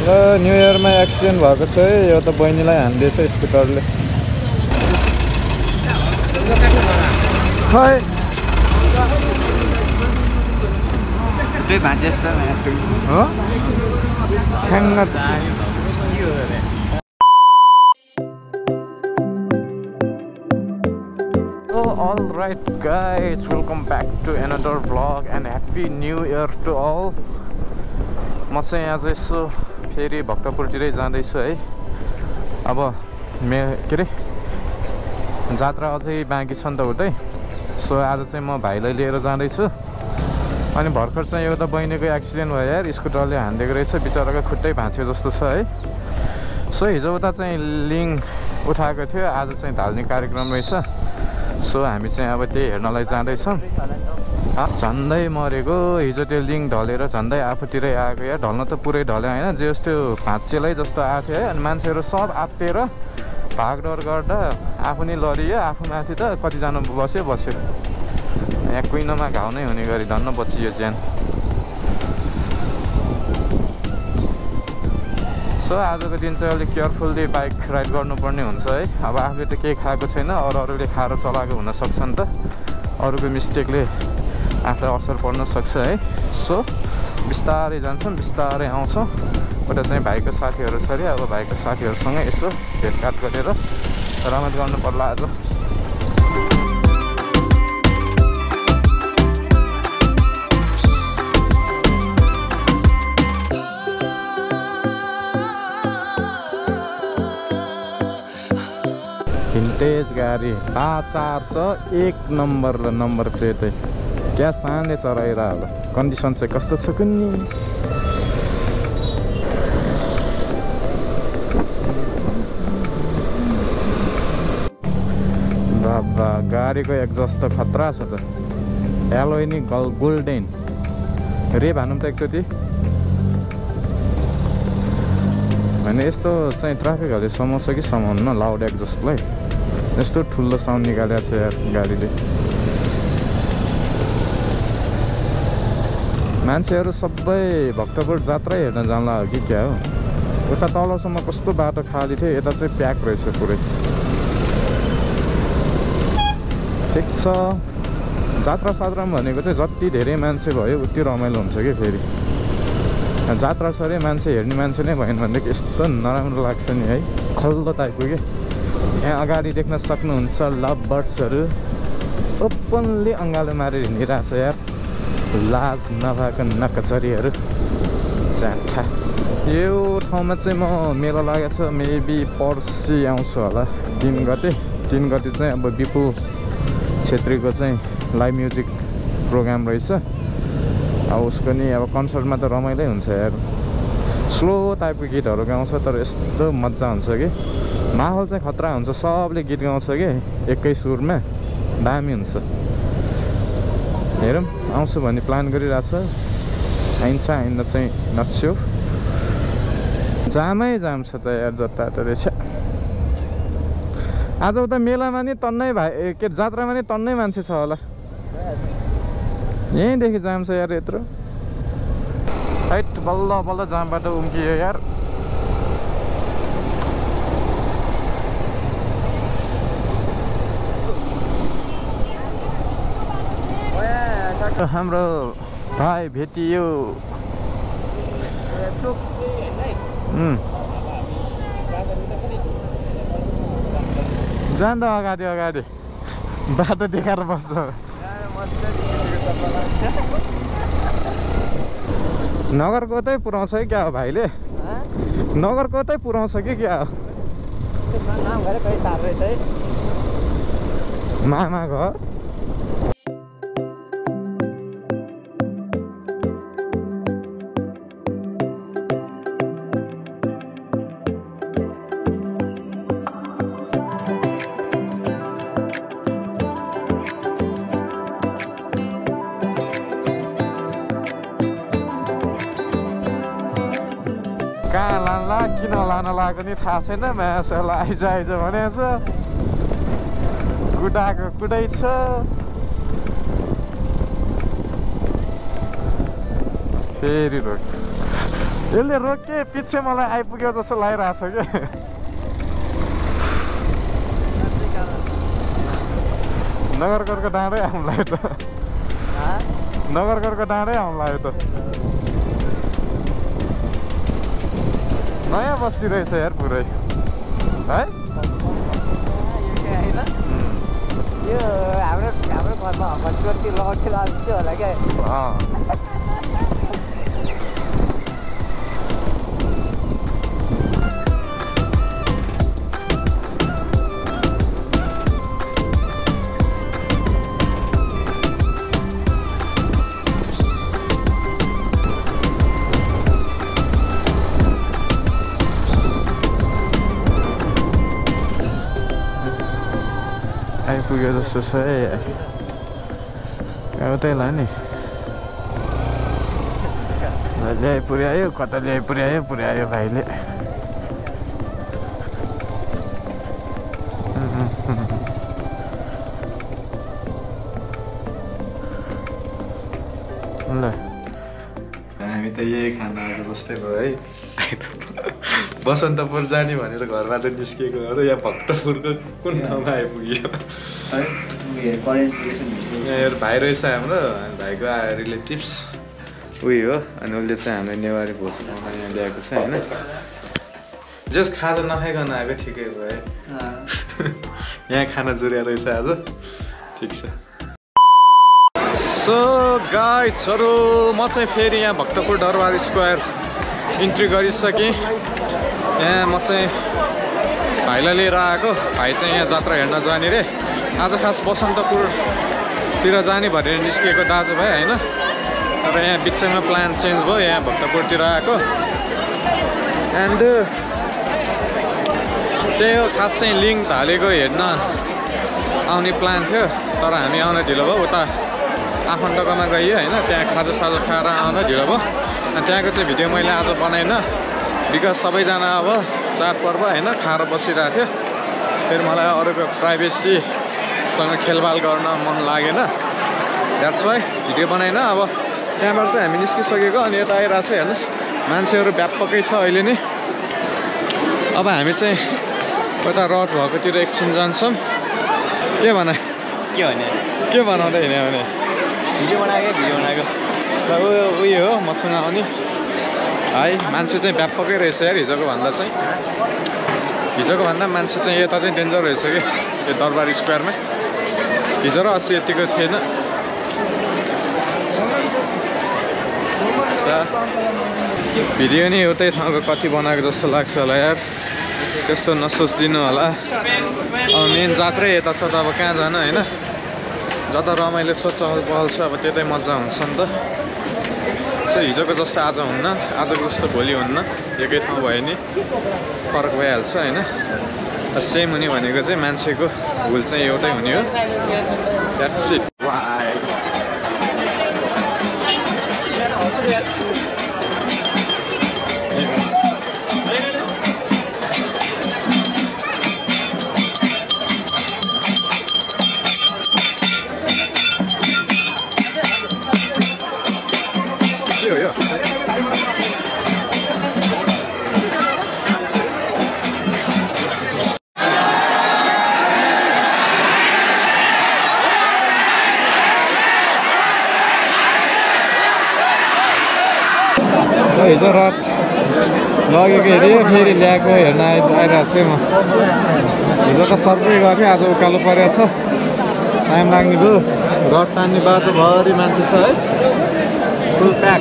New इयरमा accident भएको छ है। यो त बहिनीलाई हान्दैछ स्कुटरले। खै त्यही भाँचेछ हो ठ्याङ्ग Alright guys, welcome back to another vlog and happy new year to all. म चाहिँ आज यसो फेरि भक्तपुरतिरै जाँदैछु है। अब के अरे जात्रा अझै बाँकी छ नि त उतै। सो आज चाहिँ म भाइलाई लिएर जाँदैछु। अनि भर्खर चाहिँ एउटा बहिनीको एक्सिडेन्ट भयो यार, स्कुटरले हानिदिएको रहेछ। बिचराको खुट्टै भाँच्यो जस्तो छ है। सो हिजो उता चाहिँ लिङ उठाएको थियो, आज चाहिँ ढाल्ने कार्यक्रम रहेछ। सो हामी चाहिँ अब त्यही हेर्नलाई जाँदैछौँ। झन्डै मरेको हिजो त्यो लिङ ढलेर झन्डै आफूतिरै आएको या ढल्न त पुरै ढल्यो होइन, जे जस्तो भाँचेलै जस्तो आएको थियो है। अनि मान्छेहरू सब आत्तिएर भागडोर गर्दा आफू नै लडियो, आफू माथि त कतिजना बस्यो यहाँ कुइनोमा घाउ नै हुने गरी धन्न बचियो ज्यान। सो आजको दिन चाहिँ अलिक केयरफुल्ली बाइक राइड गर्नुपर्ने हुन्छ है। अब आफूले त केही खाएको छैन, अरूले खाएर चलाएको हुनसक्छ नि त। अरूको मिस्टेकले आफूलाई असर पर्न सक्छ है। सो बिस्तारै जान्छौँ, बिस्तारै आउँछौँ। उता चाहिँ भाइको साथीहरू छ अरे, अब भाइको साथीहरूसँग यसो भेटघाट गरेर रमाइलो गर्नु पर्ला आज। भिन्टेज गाडी बाचार छ, 1 नम्बर र नम्बर प्लेट है। क्या सानले चराइरह होला। कन्डिसन चाहिँ कस्तो छ कुन्नी। बाबा गाडीको एक्जस्ट त खतरा छ त। एलोय नि गोल्डेन रे भनौँ त एकचोटि। होइन यस्तो चाहिँ ट्राफिकहरूले समाउँछ कि समाउन्न लाउड एक्जस्टलाई। यस्तो ठुलो साउन्ड निकालेको छ यार गाडीले। मान्छेहरू सबै भक्तपुर जात्रै हेर्न जान्ला हो कि क्या हो। उता तलसम्म कस्तो बाटो खाली थियो, यता चाहिँ प्याक रहेछ पुरै। ठिक छ, जात्रा सात्रामा भनेको चाहिँ जति धेरै मान्छे भयो उति रमाइलो हुन्छ कि फेरि। जात्रा छ अरे मान्छे हेर्ने मान्छे नै भएन भनेदेखि यस्तो नराम्रो लाग्छ नि है, खल्लो टाइपको के। यहाँ अगाडि देख्न सक्नुहुन्छ लभ बर्ड्सहरू ओपनली अँगालो मारेर हिँडिरहेको छ यार, लाज नभएको नकचरीहरू जाठा। यो ठाउँमा चाहिँ म मेला लागेको छ, मेबी पर्सि आउँछु होला 3 गते। 3 गते चाहिँ अब विपुल छेत्रीको चाहिँ लाइभ म्युजिक प्रोग्राम रहेछ। अब उसको नि अब कन्सर्टमा त रमाइलै हुन्छ यार। स्लो टाइपको गीतहरू गाउँछ तर यस्तो मजा हुन्छ कि, माहौल चाहिँ खतरा हुन्छ। सबले गीत गाउँछ कि एकै सुरमा, दामी हुन्छ। हेरौँ आउँछु भन्ने प्लान गरिरहेको छ। आइन्छ आइन्दा चाहिँ नक्स्यो। जामै जाम छ त यार, जता त रहेछ। आज उता मेलामा नि टन्नै भाइ के जात्रामा नि टन्नै मान्छे छ होला। यहीँदेखि जाम छ यार यत्रो। हाइट बल्ल बल्ल जामबाट उम्कियो यार। हाम्रो भाइ भेटियो। जान त अगाडि अगाडि बाटो देखाएर बस्छ। नगर कतै पुऱ्याउँछ कि क्या हो भाइले? नगर कतै पुऱ्याउँछ कि क्या हो? मामा घर कहाँ लान्ला किन लान लागेको नि थाहा छैन। मासुलाई आइज आइज भनेको छ, कुटाएको कुटै छ। फेरि रोक यसले रोके पछि मलाई आइपुग्यो जस्तो लागिरहेछ के नगरकोटको डाँडै आउनु लाग्यो त नगरकोटको डाँडै आउनु लाग्यो त नयाँ बस्ती रहेछ यार पुरै है यो हाम्रो घरमा हकचोटी लगेको लाग्छ होला क्या आइपुग्यो जस्तो छ है उतै ला नि ल्याइ पुर्यायो कता ल्याइ पुर्यायो भाइले ल हामी त यही खाना आएको जस्तै भयो है बसन्तपुर जाने भनेर घरबाट निस्किएको हो र यहाँ भक्तपुरको कुन ठाउँमा आइपुग्यो यहाँ भाइ रहेछ हाम्रो भाइको रिलेटिभ्स उयो हो अनि उसले चाहिँ हामीलाई नेवारी भोज खाना यहाँ ल्याएको छ होइन जस खाजा नखाइकन आएको ठिकै भयो है यहाँ खाना जुर्या रहेछ आज ठिक छ सो गाइजहरू म चाहिँ फेरि यहाँ भक्तपुर दरबार स्क्वायर इन्ट्री गरिसकेँ यहाँ म चाहिँ भाइलाई लिएर आएको भाइ चाहिँ यहाँ जात्रा हेर्न जाने रे आज खास बसन्तपुरतिर जाने भनेर निस्किएको दाजुभाइ होइन तर यहाँ बिचमा प्लान चेन्ज भयो यहाँ भक्तपुरतिर आएको एन्ड त्यही हो खास चाहिँ लिङ्क हालेको हेर्न आउने प्लान थियो तर हामी आउन ढिलो भयो उता आफन्तकोमा गइयो होइन त्यहाँ खाजासाजा खाएर आउँदा ढिलो भयो अनि त्यहाँको चाहिँ भिडियो मैले आज बनाइनँ बिकज सबैजना अब चाडपर्व होइन खाएर बसिरहेको थियो फेरि मलाई अरूको प्राइभेसीसँग खेलबाल गर्न मन लागेन द्याट्स वाइ भिडियो बनाइन अब त्यहाँबाट चाहिँ हामी निस्किसकेको अनि यता आइरहेको छ हेर्नुहोस् मान्छेहरू व्यापकै छ अहिले नै अब हामी चाहिँ उता रड भएकोतिर एकछिन जान्छौँ के बनाउँदै हिँड्यो भने भिडियो बनाएको उयो हो मसँग आउने है मान्छे चाहिँ व्यापकै रहेछ यार हिजोको भन्दा मान्छे चाहिँ यता चाहिँ डेन्जर रहेछ कि यो दरबार स्क्वायरमा हिजो र अस्ति यतिको थिएन भिडियो नि एउटै ठाउँको कति बनाएको जस्तो लाग्छ होला यार त्यस्तो नसोचिदिनु होला अब मेन जात्रै यता छ त अब कहाँ जानु होइन जता रमाइलो चहल पहल छ अब त्यतै मजा हुन्छ नि त हिजोको जस्तो आज हुन्न आजको जस्तो भोलि हुन्न एकै ठाउँ भयो नि फरक भइहाल्छ होइन सेम हुने भनेको चाहिँ मान्छेको भुल चाहिँ एउटै हुने हो द्याट्स इट हिजो रात लगेको हेऱ्यो फेरि ल्याएको हेर्न आइरहेको छु म हिजो त सर्कै गर्थेँ आज उकालो परेको छ टाइम लाग्ने भयो रड तान्ने बाटोभरि मान्छे छ है फुल प्याक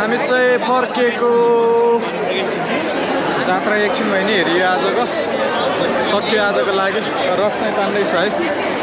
हामी चाहिँ फर्केको जात्रा एकछिन भयो नि हेरियो आजको सक्यो आजको लागि रफ चाहिँ तान्दैछ है